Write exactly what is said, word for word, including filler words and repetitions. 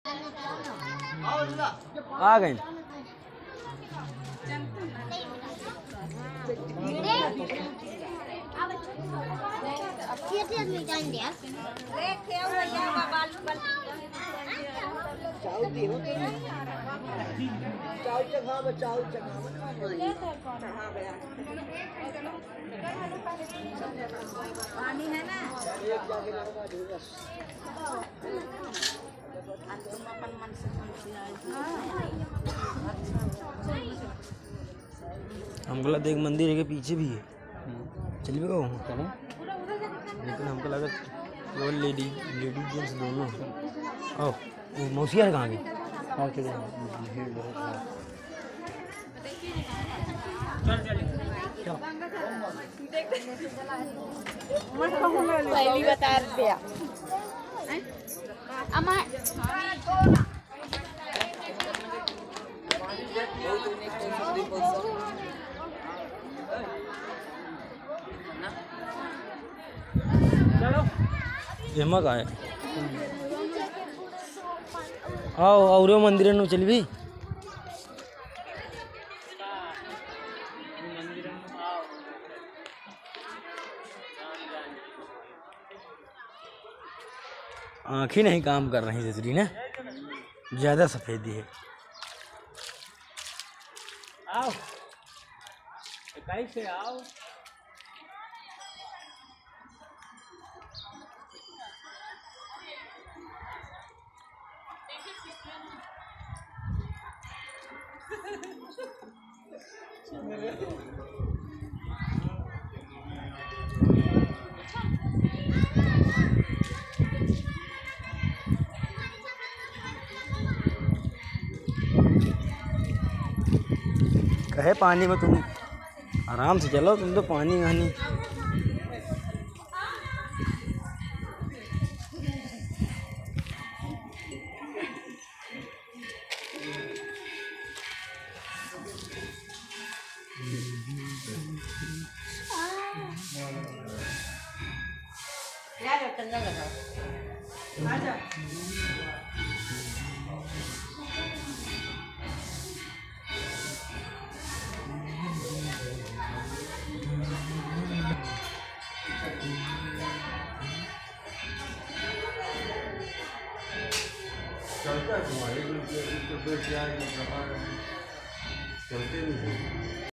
आ गए। पानी है ना हमको लगा एक मंदिर है के पीछे भी है, चल भी गो चलें, लेकिन हमको लगा वो लेडी लेडी जेंट्स दोनों। ओ वो मौसिया कहाँ गई? पहली बता दिया अमा एमा का है आओ और मंदिर नु चल भी आँखें नहीं काम कर रही जसरी ना, ज्यादा सफेदी है। आओ कैसे आओ कहे पानी में तुम आराम से चलो, तुम तो पानी वानी यार चंदन लगाओ आजा चलता है तुम्हारे चलते नहीं